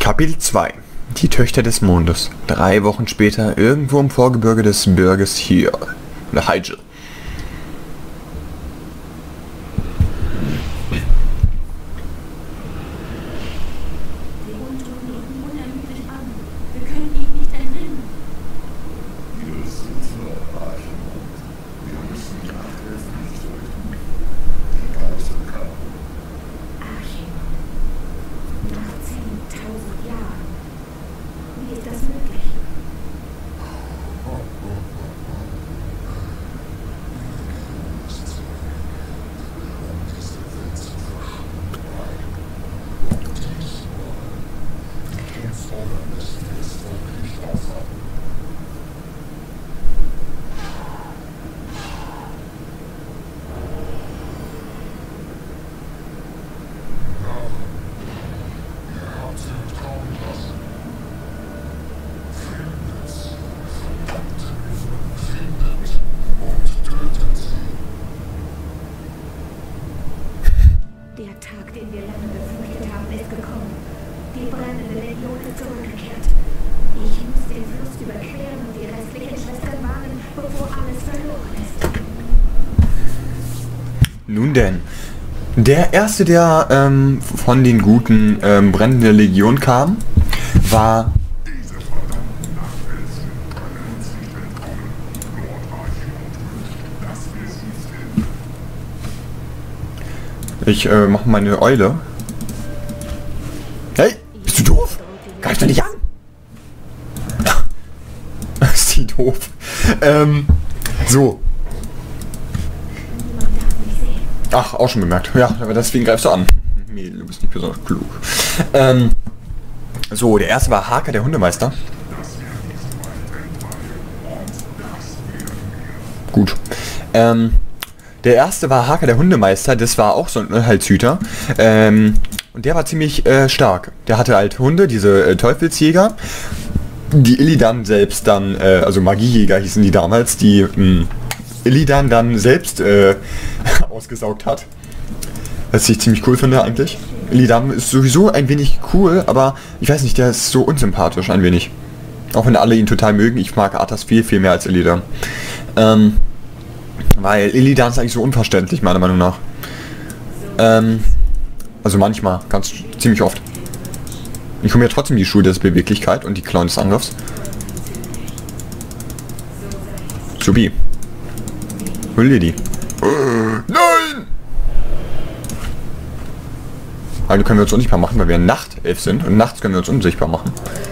Kapitel 2. Die Töchter des Mondes. 3 Wochen später irgendwo im Vorgebirge des Berges hier. Oder Hyjal. Der Tag, den wir lange befürchtet haben, ist gekommen. Die brennende Legion ist zurückgekehrt. Ich muss den Fluss überqueren und die restlichen Schwestern warnen, bevor alles verloren ist. Nun denn, der erste, der von den guten brennenden Legion kam, war ich mache meine Eule. Hey, bist du doof? Greif doch nicht an! Ist die doof. So. Ach, auch schon bemerkt. Ja, aber deswegen greifst du an. Nee, du bist nicht besonders klug. So, der erste war Haka, der Hundemeister. Gut. Der erste war Haka, der Hundemeister, das war auch so ein Unheilshüter. Und der war ziemlich stark. Der hatte halt Hunde, diese Teufelsjäger. Die Illidan selbst dann, also Magiejäger hießen die damals, die Illidan dann selbst ausgesaugt hat. Was ich ziemlich cool finde eigentlich. Illidan ist sowieso ein wenig cool, aber ich weiß nicht, der ist so unsympathisch ein wenig. Auch wenn alle ihn total mögen, ich mag Arthas viel mehr als Illidan. Weil Illidan ist eigentlich so unverständlich, meiner Meinung nach. Also manchmal, ziemlich oft. Ich hole mir trotzdem die Schuhe der Beweglichkeit und die Klauen des Angriffs. Subi. Hol dir die. Nein! Also können wir uns unsichtbar machen, weil wir Nachtelf sind. Und nachts können wir uns unsichtbar machen.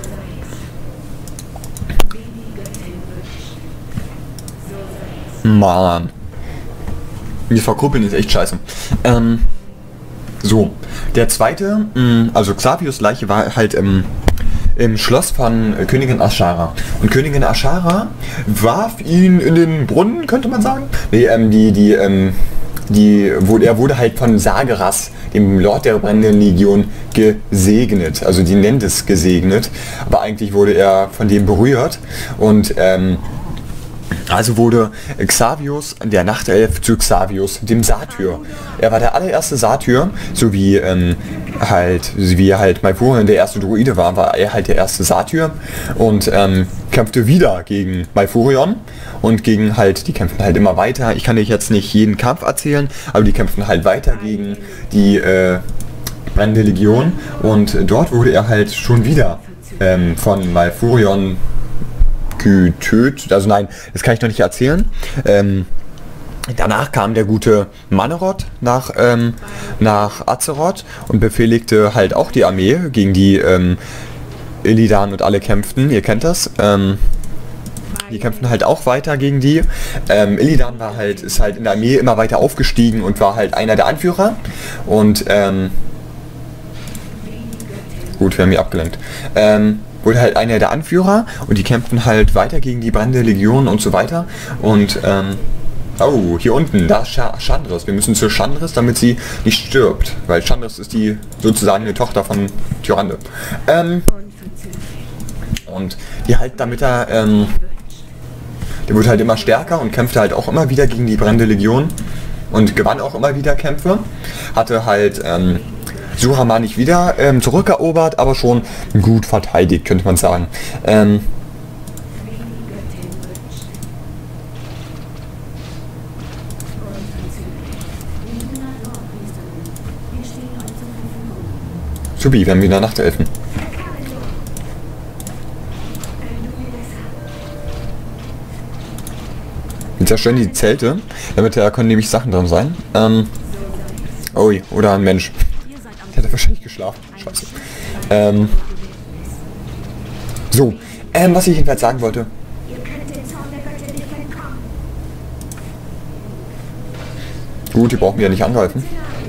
Mann. Die Verkuppeln ist echt scheiße. So. Der zweite, also Xavios Leiche war halt im Schloss von Königin Ashara. Und Königin Ashara warf ihn in den Brunnen, könnte man sagen. Nee, er wurde halt von Sageras, dem Lord der brennenden Legion, gesegnet. Also die nennt es gesegnet. Aber eigentlich wurde er von dem berührt. Und also wurde Xavios, der Nachtelf, zu Xavios, dem Satyr. Er war der allererste Satyr, so wie er halt Malfurion der erste Druide war er halt der erste Satyr und kämpfte wieder gegen Malfurion und gegen halt, die kämpften halt immer weiter. Ich kann euch jetzt nicht jeden Kampf erzählen, aber die kämpften halt weiter gegen die brennende Legion und dort wurde er halt schon wieder von Malfurion getötet, also nein, das kann ich noch nicht erzählen. Danach kam der gute Mannerod nach Azeroth und befehligte halt auch die Armee gegen die Illidan und alle kämpften, ihr kennt das. Die kämpften halt auch weiter gegen die. Illidan ist halt in der Armee immer weiter aufgestiegen und war halt einer der Anführer. Und gut, wir haben hier abgelenkt. Wurde halt einer der Anführer und die kämpften halt weiter gegen die brennende Legion und so weiter. Und oh, hier unten, da ist Chandris. Wir müssen zu Chandris, damit sie nicht stirbt. Weil Chandris ist die sozusagen eine Tochter von Tyrande. Und die halt damit der wurde halt immer stärker und kämpfte halt auch immer wieder gegen die brennende Legion. Und gewann auch immer wieder Kämpfe. Hatte halt Suhamar nicht wieder zurückerobert, aber schon gut verteidigt, könnte man sagen. Subi, wir haben wieder Nachtelfen. Wir zerstören die Zelte, damit da können nämlich Sachen drin sein. Ui, oder ein Mensch. Der hat wahrscheinlich geschlafen. Scheiße. So, was ich jedenfalls sagen wollte. Gut, die brauchen wir ja nicht angreifen.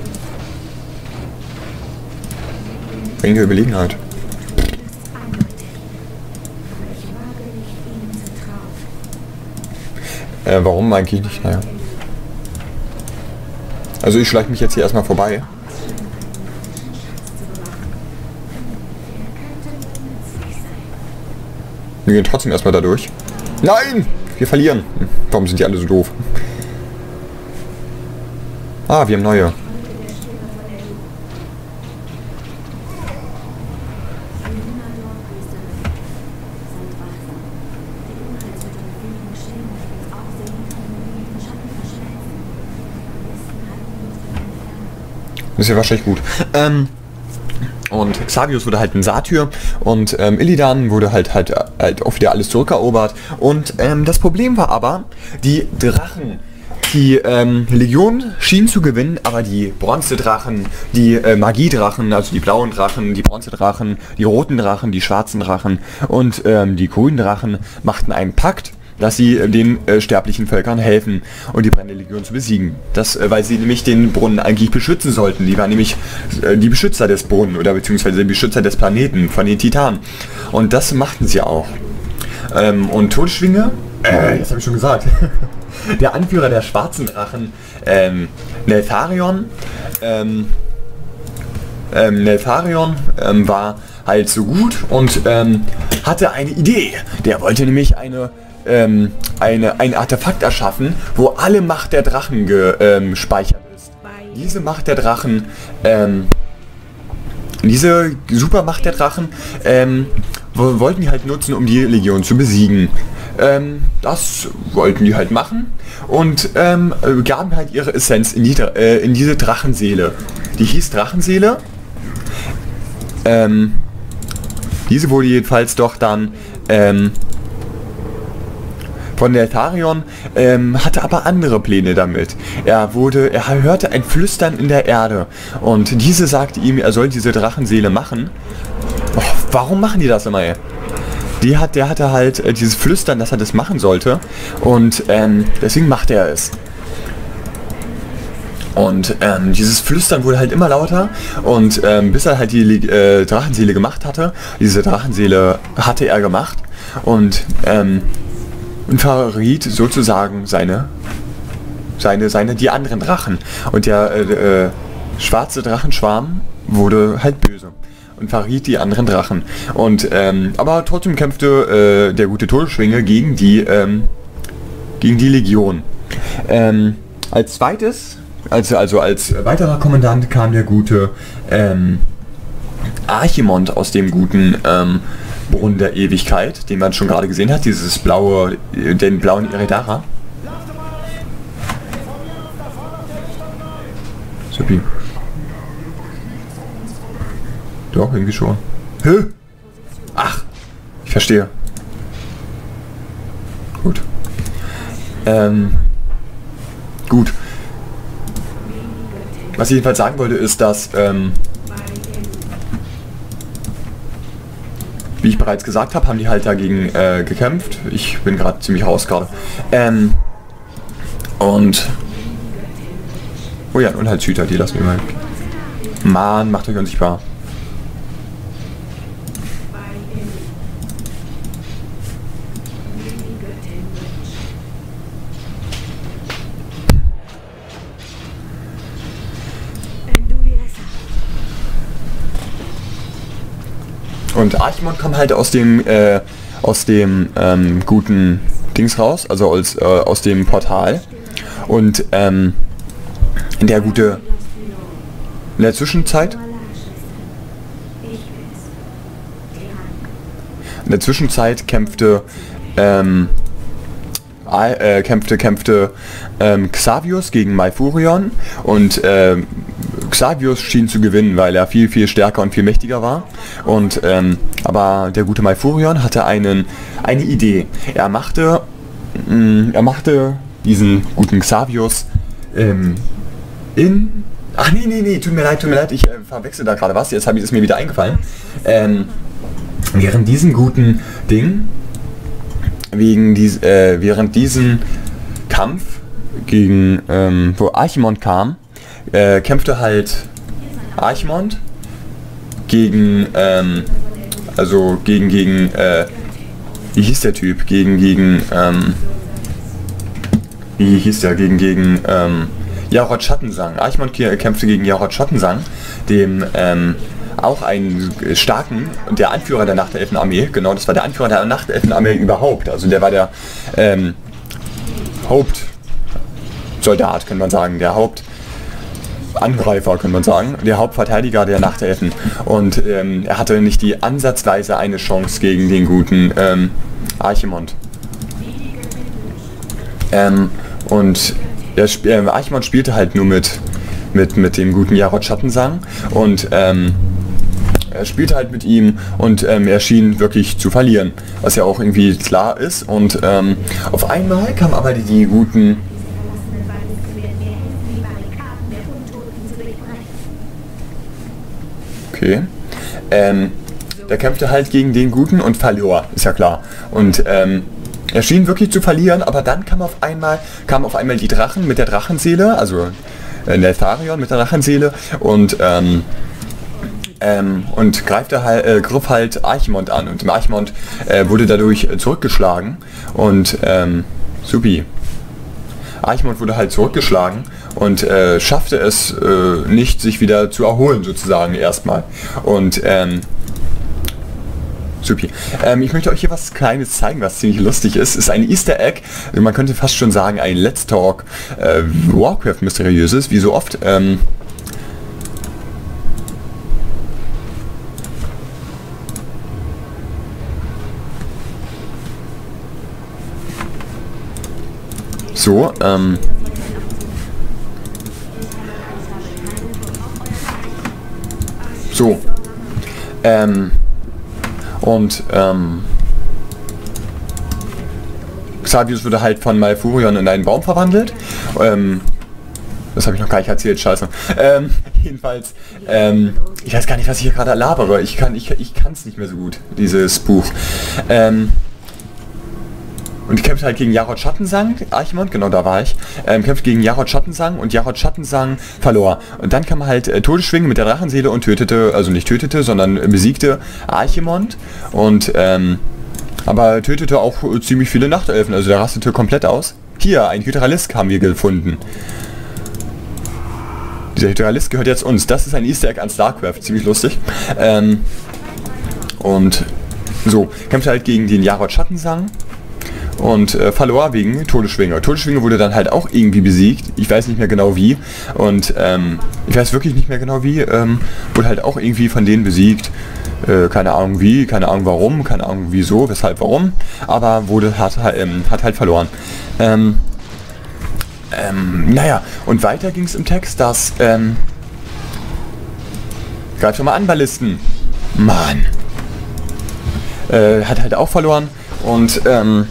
Wegen Überlegenheit. Warum eigentlich nicht? Naja. Also ich schleiche mich jetzt hier erstmal vorbei. Wir gehen trotzdem erstmal da durch. Nein! Wir verlieren. Warum sind die alle so doof? Ah, wir haben neue. Das ist ja wahrscheinlich gut. Und Xavius wurde halt ein Satyr und Illidan wurde halt auch wieder alles zurückerobert. Und das Problem war aber, die Drachen, die Legion schien zu gewinnen, aber die Bronzedrachen, die Magiedrachen, also die blauen Drachen, die Bronzedrachen, die roten Drachen, die schwarzen Drachen und die grünen Drachen machten einen Pakt, dass sie den sterblichen Völkern helfen und die brennende Legion zu besiegen. Das, weil sie nämlich den Brunnen eigentlich beschützen sollten. Die waren nämlich die Beschützer des Brunnen oder beziehungsweise die Beschützer des Planeten von den Titanen. Und das machten sie auch. Und Todesschwinge, das habe ich schon gesagt, der Anführer der schwarzen Drachen, Neltharion, war halt so gut und hatte eine Idee. Der wollte nämlich ein Artefakt erschaffen, wo alle Macht der Drachen gespeichert ist. Diese Macht der Drachen, diese Supermacht der Drachen, wollten die halt nutzen, um die Legion zu besiegen. Das wollten die halt machen und gaben halt ihre Essenz in diese Drachenseele. Die hieß Drachenseele. Diese wurde jedenfalls doch dann von Neltharion, hatte aber andere Pläne damit. Er hörte ein Flüstern in der Erde und diese sagte ihm, er soll diese Drachenseele machen. Oh, warum machen die das immer? Der hatte halt dieses Flüstern, dass er das machen sollte und deswegen machte er es. Und dieses Flüstern wurde halt immer lauter und bis er halt die Drachenseele gemacht hatte, diese Drachenseele hatte er gemacht und verriet sozusagen die anderen Drachen. Und der schwarze Drachenschwarm wurde halt böse und verriet die anderen Drachen. Und aber trotzdem kämpfte der gute Todesschwinge gegen die Legion. Als zweites, also als weiterer Kommandant kam der gute Archimond aus dem guten Brunnen der Ewigkeit, den man schon gerade gesehen hat, den blauen Iridara. Supi. Doch, irgendwie schon. Hä? Ach, ich verstehe. Gut. Gut. Was ich jedenfalls sagen wollte, ist, dass wie ich bereits gesagt habe, haben die halt dagegen gekämpft. Ich bin gerade ziemlich raus gerade. Und oh ja, und halt Hüter, die lassen wir mal. Mann, macht euch unsichtbar. Und Archimond kommt halt aus dem guten Dings raus, also aus dem Portal. Und in der Zwischenzeit In der Zwischenzeit kämpfte Xavius gegen Malfurion und Xavius schien zu gewinnen, weil er viel, viel stärker und viel mächtiger war. Und aber der gute Malfurion hatte eine Idee. Er machte diesen guten Xavius Ach nee, tut mir leid, ich verwechsel da gerade was, jetzt ist mir wieder eingefallen. Während diesem guten Ding, während diesem Kampf gegen, wo Archimond kam, kämpfte halt Archimond gegen, wie hieß der Typ? Gegen Jarod Schattensang. Archimond kämpfte gegen Jarod Schattensang, dem auch einen starken, der Anführer der Nachtelfenarmee, genau, das war der Anführer der Nachtelfenarmee überhaupt, also der war der Hauptsoldat, kann man sagen, der Hauptangreifer, kann man sagen, der Hauptverteidiger der Nachtelfen, und er hatte nicht die ansatzweise eine Chance gegen den guten Archimond. Und Archimond spielte halt nur mit dem guten Jarod Schattensang, und er spielte halt mit ihm, und er schien wirklich zu verlieren, was ja auch irgendwie klar ist. Und auf einmal kamen aber die guten... Okay. Der kämpfte halt gegen den Guten und verlor, ist ja klar. Und er schien wirklich zu verlieren, aber dann kamen auf einmal die Drachen mit der Drachenseele, also Neltharion mit der Drachenseele, und griff halt Archimond an, und Archimond wurde dadurch zurückgeschlagen, und supi. Archimond wurde halt zurückgeschlagen und schaffte es nicht, sich wieder zu erholen, sozusagen, erstmal. Und supi. Ich möchte euch hier was Kleines zeigen, was ziemlich lustig ist. Ist ein Easter Egg, man könnte fast schon sagen ein Let's Talk Warcraft Mysteriöses, wie so oft. Xavius wurde halt von Malfurion in einen Baum verwandelt. Das habe ich noch gar nicht erzählt, scheiße. Jedenfalls, ich weiß gar nicht, was ich hier gerade labere. Ich kann es nicht mehr so gut, dieses Buch. Und ich kämpfte halt gegen Jarod Schattensang, Archimond, genau, da war ich. Kämpfte gegen Jarod Schattensang, und Jarod Schattensang verlor. Und dann kam halt Todesschwingen mit der Drachenseele und sondern besiegte Archimond. Und, aber tötete auch ziemlich viele Nachtelfen, also der rastete komplett aus. Hier, ein Hydralisk haben wir gefunden. Dieser Hydralisk gehört jetzt uns. Das ist ein Easter Egg an StarCraft, ziemlich lustig. Und so, kämpfte halt gegen den Jarod Schattensang und verlor wegen Todesschwinge. Todesschwinge wurde dann halt auch irgendwie besiegt. Ich weiß nicht mehr genau wie. Und ich weiß wirklich nicht mehr genau wie. Wurde halt auch irgendwie von denen besiegt. Keine Ahnung wie, keine Ahnung warum, keine Ahnung wieso, weshalb, warum. Aber hat halt verloren. Naja, und weiter ging es im Text, dass greif schon mal an, Ballisten. Mann. Hat halt auch verloren. Und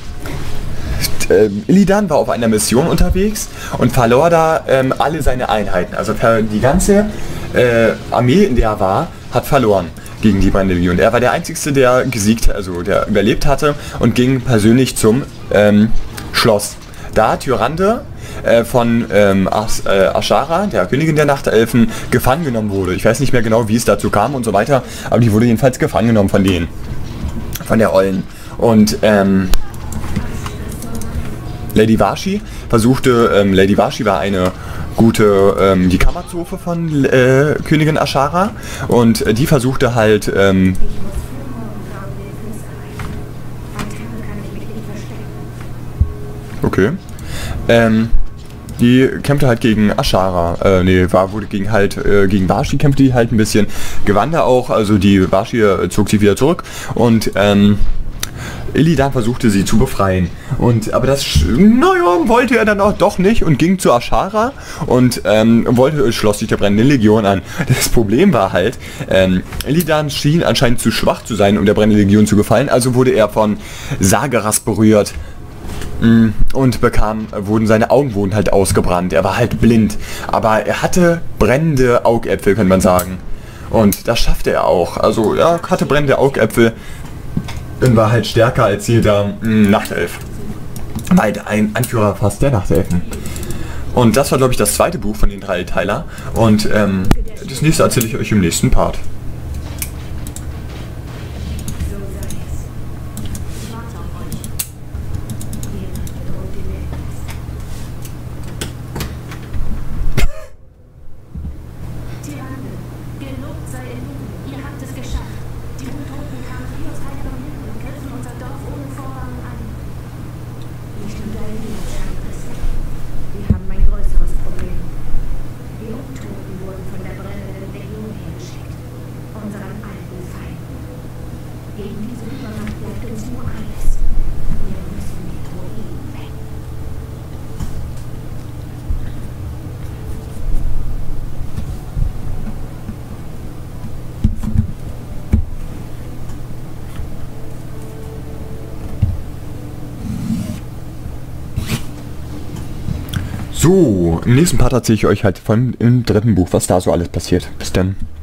Illidan war auf einer Mission unterwegs und verlor da alle seine Einheiten. Also die ganze Armee, in der er war, hat verloren gegen die Brennende Legion. Er war der Einzige, der gesiegt, also der überlebt hatte, und ging persönlich zum Schloss. Da Tyrande von Azshara, der Königin der Nachtelfen, gefangen genommen wurde. Ich weiß nicht mehr genau, wie es dazu kam und so weiter, aber die wurde jedenfalls gefangen genommen von denen. Von der Ollen. Und Lady Vashj versuchte, Lady Vashj war eine gute, die Kammerzofe von Königin Azshara, und die versuchte halt, okay, die kämpfte halt gegen Azshara, gegen Vashj kämpfte die halt ein bisschen, gewann da auch, also die Vashj zog sich wieder zurück, und Illidan versuchte sie zu befreien. Aber das, naja, wollte er dann auch doch nicht und ging zu Ashara und schloss sich der brennenden Legion an. Das Problem war halt, Illidan schien anscheinend zu schwach zu sein, um der brennenden Legion zu gefallen, also wurde er von Sargeras berührt. Und seine Augen wurden halt ausgebrannt. Er war halt blind. Aber er hatte brennende Augäpfel, könnte man sagen. Und das schaffte er auch. Also er hatte brennende Augäpfel und war halt stärker als jeder Nachtelf. War halt ein Anführer fast der Nachtelfen. Und das war, glaube ich, das zweite Buch von den 3 Teiler. Und das nächste erzähle ich euch im nächsten Part. So, im nächsten Part erzähle ich euch halt im 3. Buch, was da so alles passiert. Bis dann.